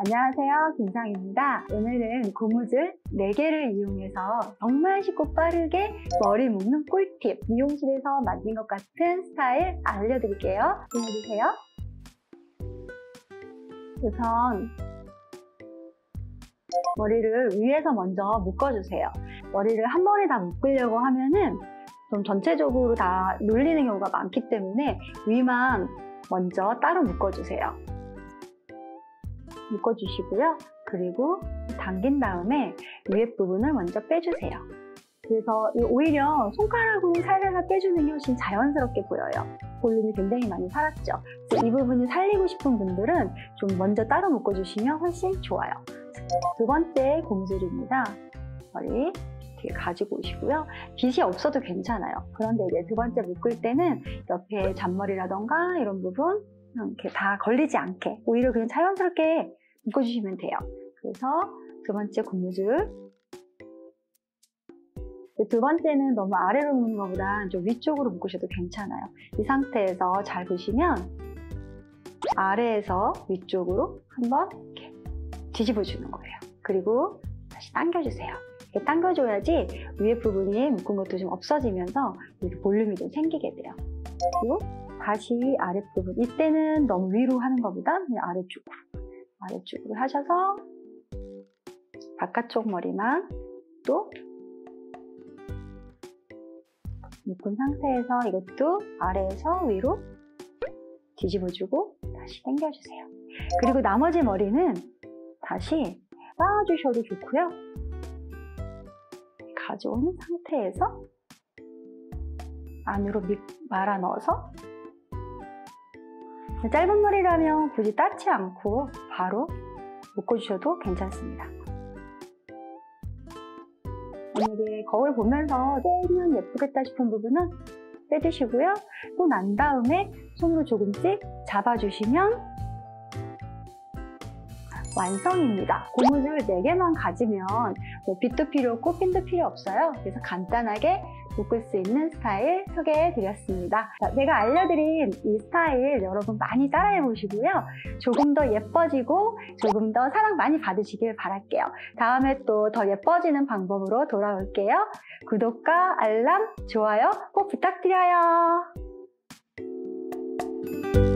안녕하세요, 김상입니다. 오늘은 고무줄 4개를 이용해서 정말 쉽고 빠르게 머리 묶는 꿀팁, 미용실에서 만든 것 같은 스타일 알려드릴게요. 보여주세요. 우선 머리를 위에서 먼저 묶어주세요. 머리를 한 번에 다 묶으려고 하면은 좀 전체적으로 다 눌리는 경우가 많기 때문에 위만 먼저 따로 묶어주세요. 묶어주시고요. 그리고 당긴 다음에 위에 부분을 먼저 빼주세요. 그래서 오히려 손가락으로 살살 빼주는 게 훨씬 자연스럽게 보여요. 볼륨이 굉장히 많이 살았죠. 그래서 이 부분을 살리고 싶은 분들은 좀 먼저 따로 묶어주시면 훨씬 좋아요. 두 번째 고무줄입니다. 머리 이렇게 가지고 오시고요. 빗이 없어도 괜찮아요. 그런데 이제 두 번째 묶을 때는 옆에 잔머리라던가 이런 부분 이렇게 다 걸리지 않게 오히려 그냥 자연스럽게 묶어주시면 돼요. 그래서 두 번째 고무줄. 두 번째는 너무 아래로 묶는 것보다 좀 위쪽으로 묶으셔도 괜찮아요. 이 상태에서 잘 보시면 아래에서 위쪽으로 한번 이렇게 뒤집어 주는 거예요. 그리고 다시 당겨주세요. 이렇게 당겨줘야지 위에 부분이 묶은 것도 좀 없어지면서 이렇게 볼륨이 좀 생기게 돼요. 그리고 다시 아랫부분. 이때는 너무 위로 하는 것보다 그냥 아래쪽으로 하셔서 바깥쪽 머리만 또 묶은 상태에서 이것도 아래에서 위로 뒤집어주고 다시 당겨주세요. 그리고 나머지 머리는 다시 쌓아주셔도 좋고요. 가져온 상태에서 안으로 말아 넣어서 짧은 머리라면 굳이 따지 않고 바로 묶어주셔도 괜찮습니다. 만약에 거울 보면서 빼면 예쁘겠다 싶은 부분은 빼주시고요. 또 난 다음에 손으로 조금씩 잡아주시면 완성입니다. 고무줄 4개만 가지면 빗도 필요 없고 핀도 필요 없어요. 그래서 간단하게 묶을 수 있는 스타일 소개해드렸습니다. 제가 알려드린 이 스타일 여러분 많이 따라해 보시고요. 조금 더 예뻐지고 조금 더 사랑 많이 받으시길 바랄게요. 다음에 또 더 예뻐지는 방법으로 돌아올게요. 구독과 알람, 좋아요 꼭 부탁드려요.